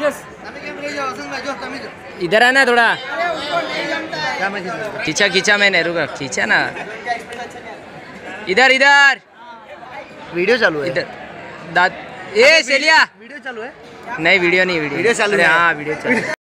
इधर आना थोड़ा। खींचा खींचा मैंने, रुका खींचा ना। इधर इधर वीडियो चालू है। इधर दाद ए सेलिया वीडियो चालू है। नहीं वीडियो नहीं, वीडियो वीडियो चालू है। हाँ वीडियो चालू है।